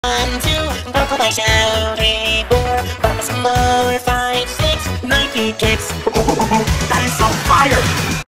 1, 2, purple by shell, 3, 4, purple some more, 5, 6, Nike kicks. That is so fire!